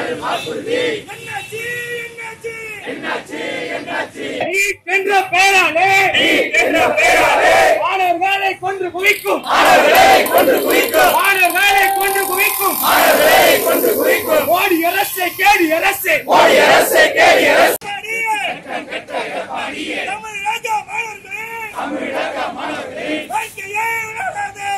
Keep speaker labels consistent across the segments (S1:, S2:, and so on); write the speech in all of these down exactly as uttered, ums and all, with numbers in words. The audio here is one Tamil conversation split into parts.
S1: என்ற பெயராலே மாணவர்களை கொன்று குவிக்கும் மாணவர்களை கொன்று குவிக்கும் மோடி அரசே கேடி அரசே மோடி அரசே கேடி அரசே தமிழக மாணவர்களே தமிழக மாணவர்களே வாழ்க்கையே உலகாதே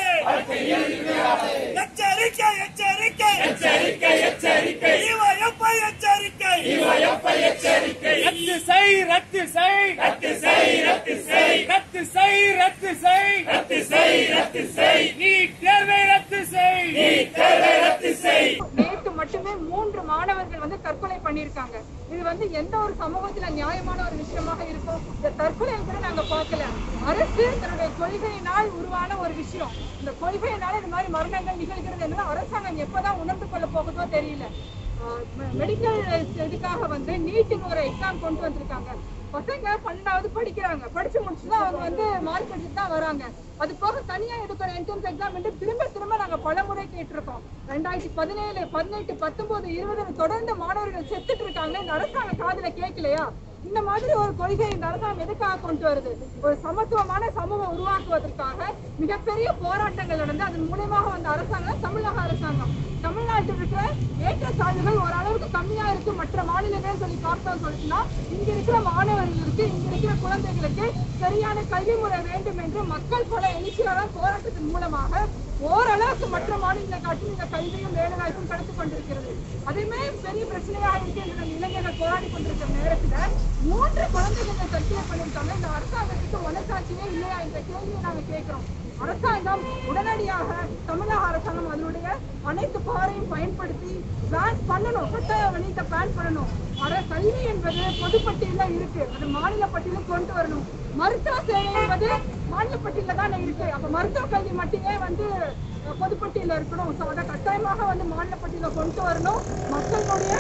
S1: எச்சரிக்கை எச்சரிக்கை எச்சரிக்கை எச்சரிக்கை இவயப்பை எச்சரிக்கை இவயப்பை எச்சரிக்கை ரத்து செய் ரத்து செய் ரத்து செய் ரத்து செய் ரத்து செய் ரத்து செய் ரத்து செய் ரத்து செய் நீ தேர்வை ரத்து செய் நீ தேர்வை ரத்து செய்.
S2: நேற்று மட்டுமே மூன்று மாணவர்கள் வந்து தற்கொலை பண்ணிருக்காங்க. இது வந்து எந்த ஒரு சமூகத்துல நியாயமான ஒரு விஷயமாக இருக்கும்? இந்த தற்கொலை கூட நாங்க பார்க்கல. அரசு தன்னுடைய கொள்கையினால் உருவான ஒரு விஷயம். இந்த கொள்கையினால இந்த மாதிரி மரணங்கள் நிகழ்கிறது என்று அரசாங்கம் எப்பதான் உணர்ந்து கொள்ள போகுதோ தெரியல. மெடிக்கல் இதுக்காக வந்து நீட்டுக்கு ஒரு எக்ஸாம் கொண்டு வந்திருக்காங்க. பசங்க பன்னெண்டாவது படிக்கிறாங்க. படிச்சு முடிச்சுதான் அவங்க வந்து மார்க் எடுத்துட்டு தான் வராங்க. அது போக தனியா எடுக்கிற என்ட்ரன்ஸ் எக்ஸாம் என்று திரும்ப திரும்ப நாங்க பல முறை கேட்டிருக்கோம். ரெண்டாயிரத்தி பதினேழு பதினெட்டு பத்தொன்பது இருபது தொடர்ந்து மாணவர்கள் செத்துட்டு இருக்காங்க. இந்த அரசாங்க காதுல கேட்கலையா? இந்த மாதிரி ஒரு கொள்கை இந்த அரசாங்கம் எதுக்காக கொண்டு வருது? ஒரு சமத்துவமான சமூகம் உருவாக்குவதற்காக மிகப்பெரிய போராட்டங்கள் நடந்து அதன் மூலமாக வந்த அரசாங்கம் தமிழக அரசாங்கம். தமிழ்நாட்டில் இருக்கிற ஏற்றத்தாழ்வுகள் ஓரளவுக்கு கம்மியா இருக்கு மற்ற மாநிலங்கள் சொல்லி பார்த்தோம் சொல்லிட்டுனா இங்க இருக்கிற மாணவர்களுக்கு இங்க இருக்கிற குழந்தைகளுக்கு சரியான கல்வி முறை வேண்டும் என்று மக்கள் பல எழுச்சியான போராட்டத்தின் மூலமாக ஓரளவுக்கு மற்ற மாநிலங்களை காட்டி இந்த கல்வியும் வேலைவாய்ப்பும் கிடைத்துக் கொண்டிருக்கிறது. அதுவுமே பெரிய பிரச்சனையாக இருக்கு என்று இளைஞர்கள் போராடி கொண்டிருக்கிற நேரத்துல மூன்று குழந்தைகளை தற்கொலை பண்ணியிருக்காங்க. இந்த அரசாங்கத்துக்கு மனசாட்சியே இல்லையா என்ற கேள்வியை நாங்க கேட்கிறோம். அரசாங்கம் உடனடியாக தமிழக அரசாங்கம் அதனுடைய அனைத்து பவரையும் பயன்படுத்தி பேன் பண்ணணும், கட்டாய வணிகத்தை பேன் பண்ணணும். அர கல்வி என்பது பொதுப்பட்டியல இருக்கு, அது மாநில பட்டியலும் கொண்டு வரணும். மருத்துவ சேவை என்பது மாநில பட்டியல தானே இருக்கு. அப்ப மருத்துவ கல்வி மட்டுமே வந்து பொதுப்பட்டியல இருக்கணும். ஸோ அதை கட்டாயமாக வந்து மாநில பட்டியல கொண்டு வரணும். மக்களுடைய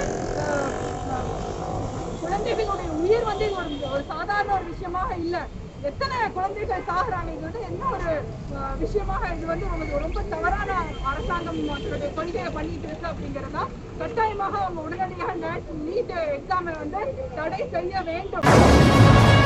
S2: குழந்தைகளுடைய உயிர் வந்து இது ஒரு ஒரு சாதாரண ஒரு விஷயமாக இல்லை. எத்தனை குழந்தைகள் சாகுறாங்க, இது வந்து என்ன ஒரு விஷயமாக இது வந்து ரொம்ப தவறான அரசாங்கம் அதனுடைய கொள்கையை பண்ணிட்டு இருக்கு அப்படிங்கிறதா கட்டாயமாக அவங்க உடனடியாக நீட் எக்ஸாமை வந்து தடை செய்ய வேண்டும்.